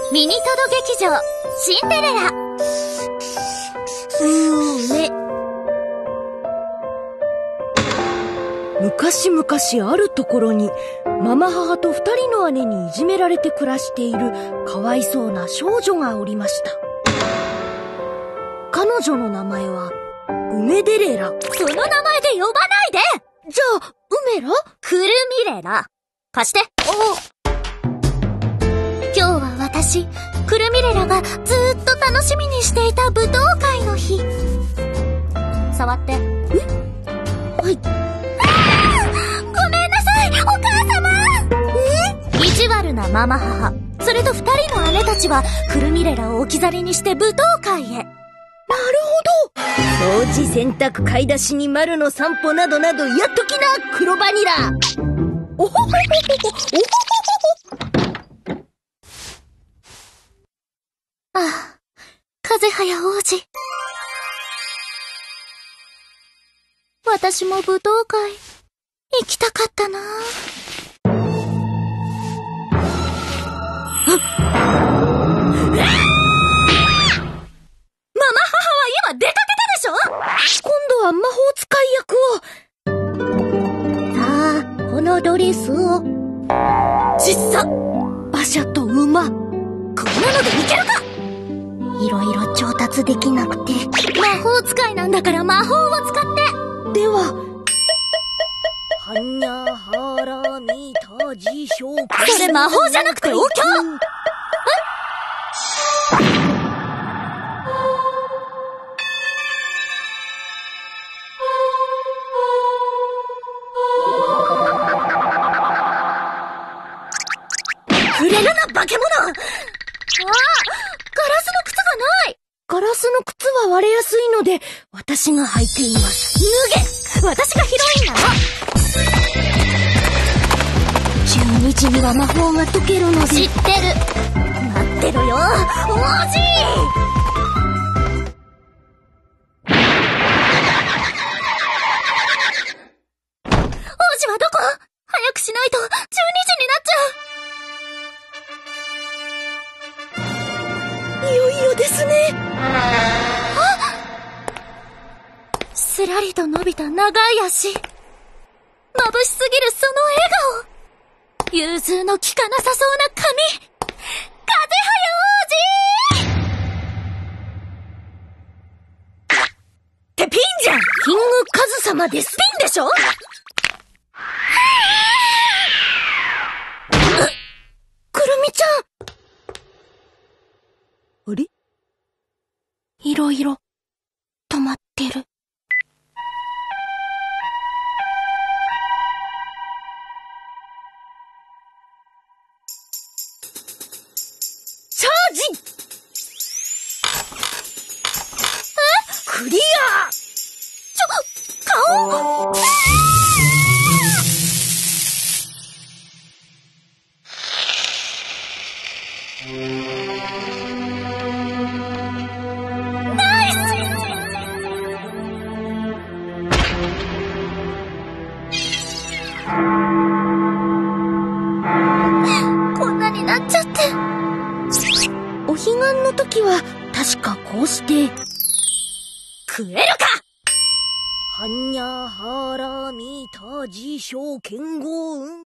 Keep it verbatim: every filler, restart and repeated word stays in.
ミニトド劇場シンデレラ。うめ。 昔々あるところにママ母と二人の姉にいじめられて暮らしているかわいそうな少女がおりました。彼女の名前は梅デレラ。 その名前で呼ばないで。 じゃあ梅ラ？ クルミレラ。貸して。今日は私クルミレラがずーっと楽しみにしていた舞踏会の日。触って。え？ はい。 ごめんなさい、お母様。え？意地悪なママ母、それと二人の姉たちはクルミレラを置き去りにして舞踏会へ。 なるほど。掃除、洗濯、買い出しに丸の散歩などなどやっときな、黒バニラ。おほほほほほ、おほほほほ。 ああ、風早王子。私も舞踏会行きたかったな。 今度は魔法使い役を。 さあ、このドレスを。 ちっさ、馬車と馬。こんなのでいけるか。 いろいろ調達できなくて。魔法使いなんだから魔法を使って。 では、はにゃはらみたじしょう。 それ魔法じゃなくてお経。 触れるな、化け物。ああ、ガラスの靴がない。 ガラスの靴は割れやすいので、私が履いています。 脱げ。私がヒロインなの。 じゅうにじには魔法が解けるので。 知ってる。待ってろよ、王子。王子はどこ？早くしないとじゅうにじになっちゃう。 いよいよですね。 あ！すらりと伸びた長い足。眩しすぎるその笑顔。融通の利かなさそうな髪。風早王子！ ってピンじゃん。キングカズ様です。 ピンでしょ？ くるみちゃん。あれ？ いろいろ止まってる。 チャージ！え？クリア！ ちょ、顔！ナイス！こんなになっちゃって。 お彼岸の時は確かこうして食えるか。 はにゃはらみたじしょうけんごうん。